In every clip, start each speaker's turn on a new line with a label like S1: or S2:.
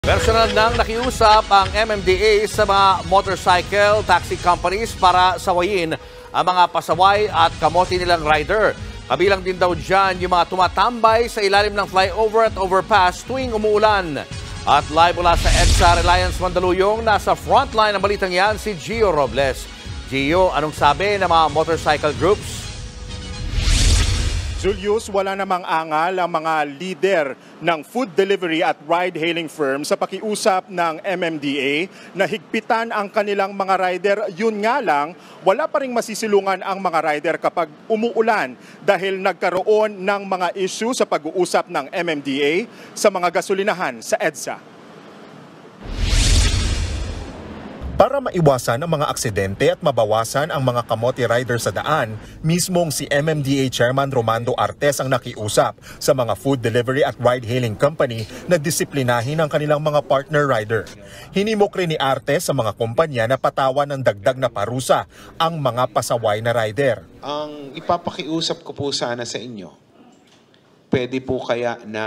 S1: Personal nang nakiusap ang MMDA sa mga motorcycle taxi companies para sawayin ang mga pasaway at kamote nilang rider. Kabilang din daw dyan yung mga tumatambay sa ilalim ng flyover at overpass tuwing umuulan. At live mula sa EDSA Reliance Mandaluyong, nasa frontline ng balitang yan si Gio Robles. Gio, anong sabi ng mga motorcycle groups?
S2: Julius, wala namang angal ang mga leader ng food delivery at ride-hailing firm sa pakiusap ng MMDA na higpitan ang kanilang mga rider. Yun nga lang, wala pa ring masisilungan ang mga rider kapag umuulan dahil nagkaroon ng mga issue sa pag-uusap ng MMDA sa mga gasolinahan sa EDSA. Para maiwasan ang mga aksidente at mabawasan ang mga kamote rider sa daan, mismong si MMDA Chairman Romando Artes ang nakiusap sa mga food delivery at ride-hailing company na disiplinahin ang kanilang mga partner rider. Hinimok rin ni Artes sa mga kumpanya na patawan ng dagdag na parusa ang mga pasaway na rider.
S3: Ang ipapakiusap ko po sana sa inyo, pwede po kaya na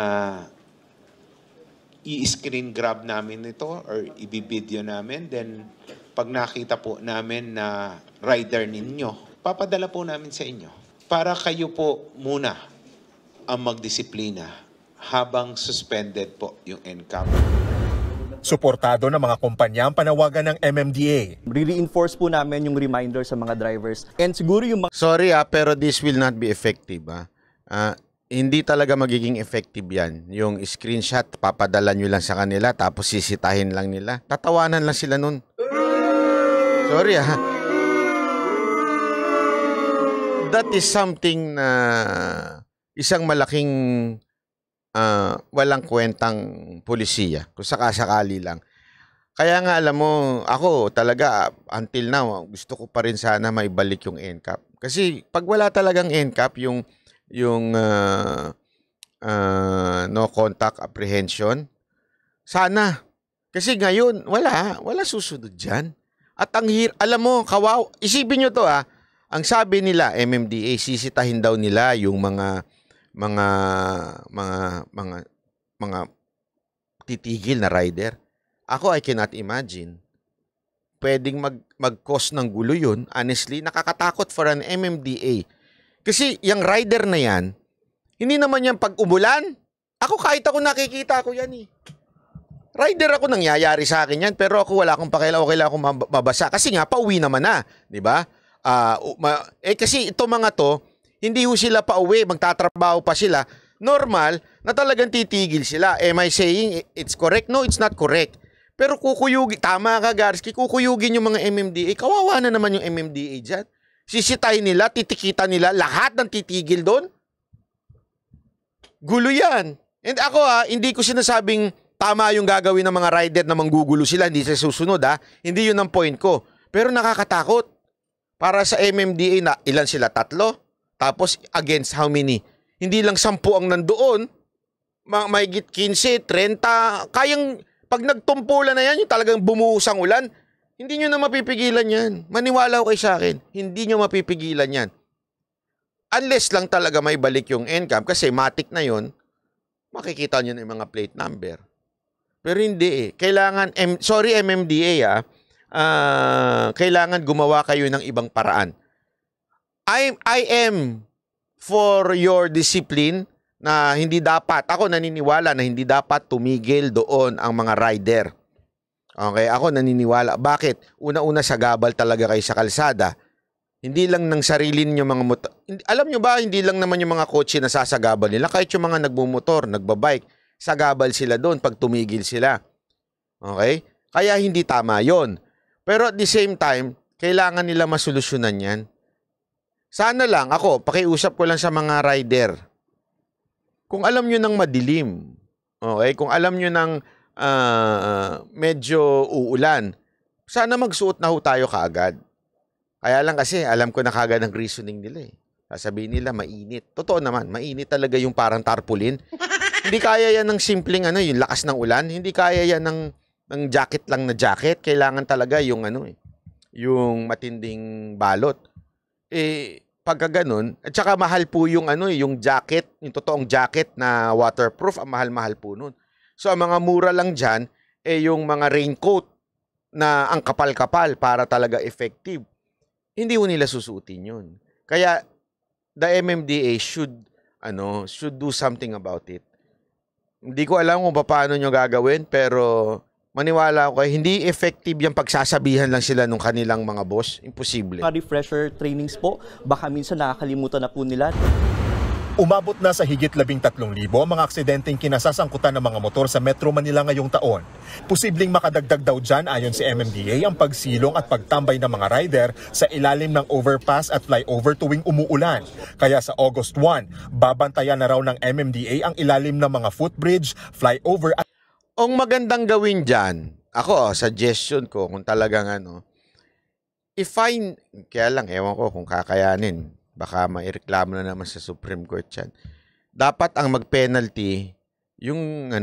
S3: i-screen grab namin ito or i-video namin, then pag nakita po namin na rider ninyo, papadala po namin sa inyo para kayo po muna ang magdisiplina habang suspended po yung NCAP.
S2: Suportado ng mga kumpanya ang panawagan ng MMDA.
S4: Re-reinforce po namin yung reminder sa mga drivers. And siguro yung
S5: Sorry pero this will not be effective. Hindi talaga magiging effective yan. Yung screenshot, papadala nyo lang sa kanila, tapos sisitahin lang nila. Tatawanan lang sila nun. Sorry That is something na isang malaking walang kwentang pulisiya. Kung sakasakali lang. Kaya nga alam mo, ako talaga until now, gusto ko pa rin sana maibalik yung NCAP. Kasi pag wala talagang NCAP, yung no contact apprehension, sana. Kasi ngayon, wala susunod dyan. At alam mo, isipin nyo to ang sabi nila, MMDA, sisitahin daw nila yung mga titigil na rider. Ako, I cannot imagine. Pwedeng mag-cause ng gulo yun. Honestly, nakakatakot for an MMDA. Kasi yung rider na yan, hindi naman yan pag umulan. Ako kahit ako nakikita ko yan eh. Rider ako, nangyayari sa akin yan, pero ako wala akong pakialam, okay lang akong mabasa. Kasi nga, pauwi naman na, di ba? Kasi ito mga to, hindi ho sila pauwi, magtatrabaho pa sila. Normal na talagang titigil sila. Am I saying it's correct? No, it's not correct. Pero kukuyugin, tama ka Garski, kukuyugin yung mga MMDA. Kawawa na naman yung MMDA dyan. Sisitahin nila, titikita nila, lahat ng titigil doon. Gulo yan. And ako hindi ko sinasabing tama yung gagawin ng mga rider na manggugulo sila, hindi sa susunod Hindi yun ang point ko. Pero nakakatakot. Para sa MMDA na ilan sila? 3? Tapos against how many? Hindi lang 10 ang nandoon. Mahigit 15, 30. Kayang pag nagtumpulan na yan, yung talagang bumuhos ang ulan, hindi nyo na mapipigilan yan. Maniwala ko kayo sa akin. Hindi nyo mapipigilan yan. Unless lang talaga may balik yung NCAP. Kasi matik na yon, makikita nyo na yung mga plate number. Pero hindi Kailangan, sorry MMDA kailangan gumawa kayo ng ibang paraan. I am for your discipline na hindi dapat, ako naniniwala na hindi dapat tumigil doon ang mga rider. Okay, ako naniniwala. Bakit? Una-una sa gabal talaga kayo sa kalsada. Hindi lang ng sarili niyo mga motor. Alam nyo ba, hindi lang naman yung mga kotse na sasagabal nila. Kahit yung mga nagmumotor, nagbabike, sagabal sila doon pag tumigil sila. Okay? Kaya hindi tama yon. Pero at the same time, kailangan nila masolusyonan yan. Sana lang, ako, pakiusap ko lang sa mga rider. Kung alam nyo ng madilim, okay? Kung alam nyo ng medyo uulan, sana magsuot na ho tayo kaagad. Kaya lang kasi alam ko na kaagad ang reasoning nila Sasabihin nila mainit. Totoo naman, mainit talaga yung parang tarpaulin. Hindi kaya yan ng simpleng yung lakas ng ulan. Hindi kaya yan ng jacket lang na jacket. Kailangan talaga yung yung matinding balot. Pagka ganun, at saka mahal po yung yung jacket, yung totoong jacket na waterproof, ang mahal-mahal po nun. So ang mga mura lang dyan, yung mga raincoat na ang kapal-kapal para talaga effective, hindi ho nila susuotin yun. Kaya the MMDA should do something about it. Hindi ko alam kung paano nyo gagawin, pero maniwala ako hindi effective yung pagsasabihan lang sila nung kanilang mga boss. Imposible.
S4: Refresher trainings po, baka minsan nakakalimutan na po nila.
S2: Umabot na sa higit 13,000 ang mga aksidenteng kinasasangkutan ng mga motor sa Metro Manila ngayong taon. Posibleng makadagdag daw dyan ayon si MMDA ang pagsilong at pagtambay ng mga rider sa ilalim ng overpass at flyover tuwing umuulan. Kaya sa August 1, babantayan na raw ng MMDA ang ilalim ng mga footbridge, flyover at...
S5: Ang magandang gawin dyan, ako, suggestion ko kung talagang kaya lang, ewan ko kung kakayanin. Baka maireklamo na naman sa Supreme Court yan. Dapat ang mag-penalty yung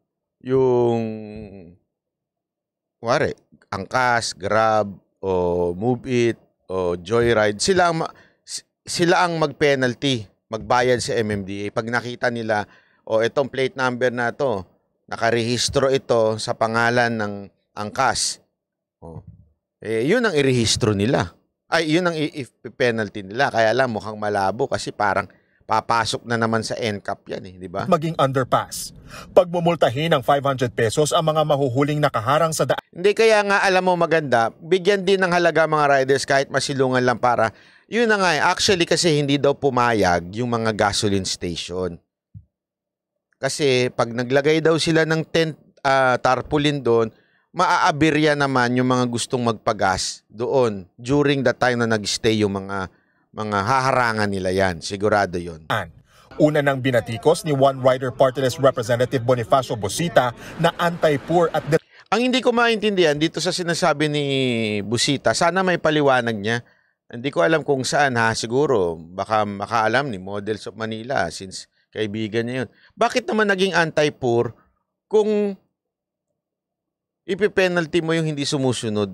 S5: wari, angkas, grab, o move it, o joyride. Sila ang mag-penalty, magbayad sa MMDA. Pag nakita nila, itong plate number na to, nakarehistro ito sa pangalan ng angkas. Yun ang irehistro nila. Yun ang penalty nila. Kaya lang mukhang malabo kasi parang papasok na naman sa NCAP yan, di ba?
S2: Maging underpass. Pagmumultahin ng 500 pesos ang mga mahuhuling nakaharang sa daan.
S5: Hindi, kaya nga alam mo maganda, bigyan din ng halaga mga riders kahit masilungan lang para, yun na nga actually kasi hindi daw pumayag yung mga gasoline station. Kasi pag naglagay daw sila ng tent, tarpaulin doon, maaabirya naman yung mga gustong magpagas doon during the time na nag-stay yung mga haharangan nila yan. Sigurado yun.
S2: Una nang binatikos ni One Rider Party List Representative Bonifacio Busita na anti-poor at...
S5: Ang hindi ko maintindihan dito sa sinasabi ni Busita, sana may paliwanag niya. Hindi ko alam kung saan siguro baka makaalam ni Models of Manila since kaibigan niya yun. Bakit naman naging anti-poor kung ipipenalty mo yung hindi sumusunod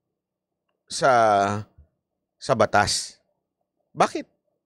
S5: sa batas? Bakit?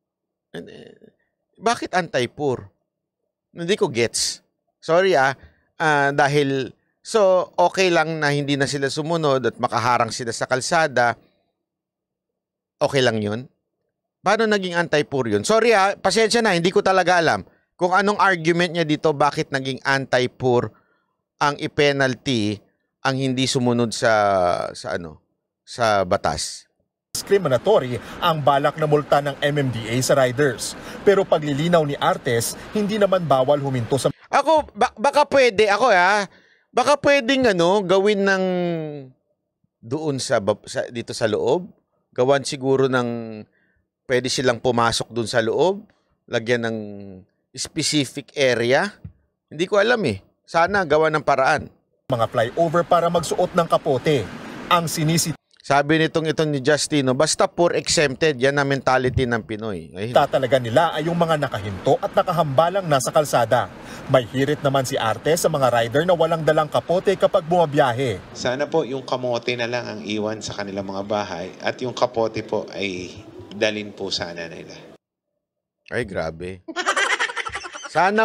S5: Bakit anti-poor? Hindi ko gets. Sorry dahil okay lang na hindi na sila sumunod at makaharang sila sa kalsada. Okay lang yun? Paano naging anti-poor yun? Sorry pasensya na, hindi ko talaga alam kung anong argument niya dito bakit naging anti-poor ang i-penalty ang hindi sumunod sa batas.
S2: Discriminatory ang balak na multa ng MMDA sa riders. Pero paglilinaw ni Artes, hindi naman bawal huminto sa...
S5: Baka pwedeng gawin ng doon dito sa loob. Gawan siguro ng pwede silang pumasok doon sa loob, lagyan ng specific area. Hindi ko alam Sana gawa ng paraan.
S2: Mga flyover para magsuot ng kapote. Ang
S5: Sabi nitong ni Justino, basta poor exempted, yan ang mentality ng Pinoy.
S2: Tatalaga nila ay yung mga nakahinto at nakahambalang nasa kalsada. May hirit naman si Artes sa mga rider na walang dalang kapote kapag bumabiyahe.
S3: Sana po yung kamote na lang ang iwan sa kanilang mga bahay at yung kapote po ay dalin po sana nila.
S5: Ay, grabe. Sana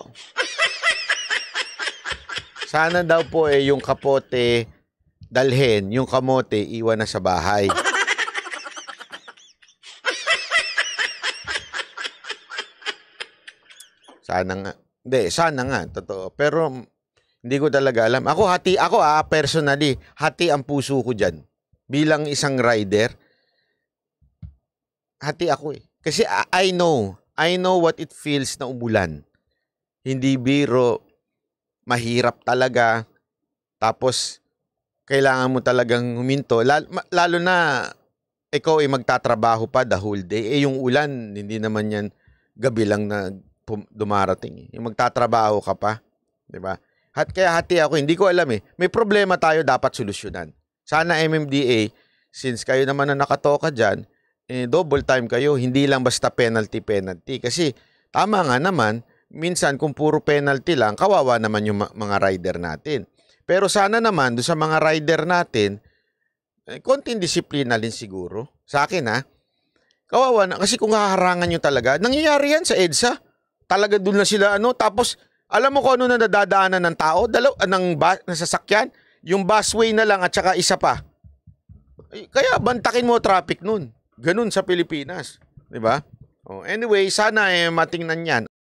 S5: daw po yung kapote dalhin, yung kamote iwan na sa bahay. Sana nga, totoo. Pero hindi ko talaga alam. Ako personally, hati ang puso ko dyan. Bilang isang rider, hati ako Kasi I know what it feels na umulan. Hindi biro, mahirap talaga. Tapos, kailangan mo talagang huminto. Lalo na, ikaw ay magtatrabaho pa the whole day. Yung ulan, hindi naman yan gabi lang na dumarating. Yung magtatrabaho ka pa. Diba? Kaya hati ako, hindi ko alam May problema tayo, dapat solusyonan. Sana MMDA, since kayo naman na nakatoka dyan, double time kayo, hindi lang basta penalty. Kasi, tama nga naman, minsan kung puro penalty lang, kawawa naman yung mga rider natin. Pero sana naman, doon sa mga rider natin, konting disiplina din siguro. Sa akin kawawa na. Kasi kung haharangan nyo talaga, nangyayari yan sa EDSA. Talaga doon na sila tapos Alam mo kung ano na nadadaanan ng tao? Ng sasakyan? Yung busway na lang at saka isa pa. Kaya bantakin mo traffic nun. Ganun sa Pilipinas. Diba? Oh, anyway, sana matingnan yan.